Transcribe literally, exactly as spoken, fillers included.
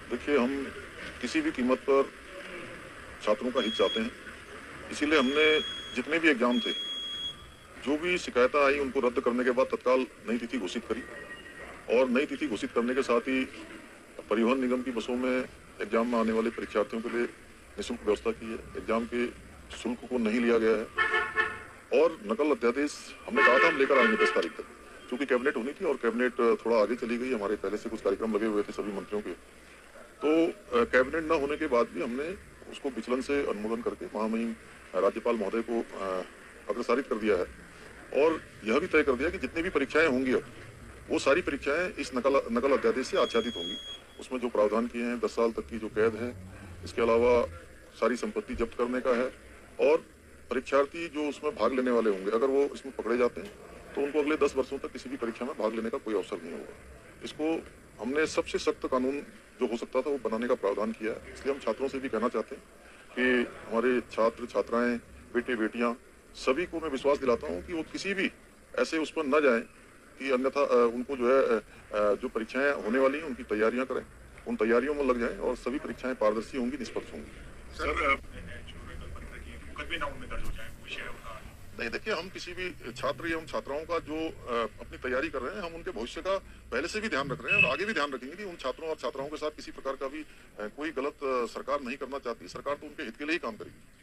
देखिए, हम किसी भी कीमत पर छात्रों का हित चाहते हैं, इसीलिए हमने जितने भी एग्जाम थे, जो भी शिकायतें आई उनको रद्द करने के बाद तत्काल नई तिथि घोषित करी और नई तिथि घोषित करने के साथ ही परिवहन निगम की बसों में एग्जाम में आने वाले परीक्षार्थियों के लिए निःशुल्क व्यवस्था की है। एग्जाम के शुल्क को नहीं लिया गया है और नकल अध्यादेश हमने कहा था हम लेकर आएंगे दस तारीख तक, क्योंकि कैबिनेट होनी थी और कैबिनेट थोड़ा आगे चली गई। हमारे पहले से कुछ कार्यक्रम लगे हुए थे सभी मंत्रियों के, तो कैबिनेट न होने के बाद भी हमने उसको विचलन से अनुमोदन करके महामहिम राज्यपाल महोदय को अग्रसारित कर दिया है और यह भी तय कर दिया कि जितनी भी परीक्षाएं होंगी अब वो सारी परीक्षाएं इस नकल नकल अध्यादेश से आच्छादित होंगी। उसमें जो प्रावधान किए हैं दस साल तक की जो कैद है, इसके अलावा सारी संपत्ति जब्त करने का है और परीक्षार्थी जो उसमें भाग लेने वाले होंगे अगर वो इसमें पकड़े जाते हैं तो उनको अगले दस वर्षों तक किसी भी परीक्षा में भाग लेने का कोई अवसर नहीं होगा। इसको हमने सबसे सख्त कानून जो हो सकता था वो बनाने का प्रावधान किया है। इसलिए हम छात्रों से भी कहना चाहते हैं कि हमारे छात्र छात्राएं बेटे बेटियां सभी को मैं विश्वास दिलाता हूं कि वो किसी भी ऐसे उस पर न जाएं कि अन्यथा उनको जो है जो परीक्षाएं होने वाली हैं उनकी तैयारियां करें, उन तैयारियों में लग जाएं और सभी परीक्षाएं पारदर्शी होंगी, निष्पक्ष होंगी। सर नहीं, देखिए, हम किसी भी छात्र एवं छात्राओं का जो अपनी तैयारी कर रहे हैं हम उनके भविष्य का पहले से भी ध्यान रख रहे हैं और आगे भी ध्यान रखेंगे कि उन छात्रों और छात्राओं के साथ किसी प्रकार का भी कोई गलत सरकार नहीं करना चाहती। सरकार तो उनके हित के लिए ही काम करेगी।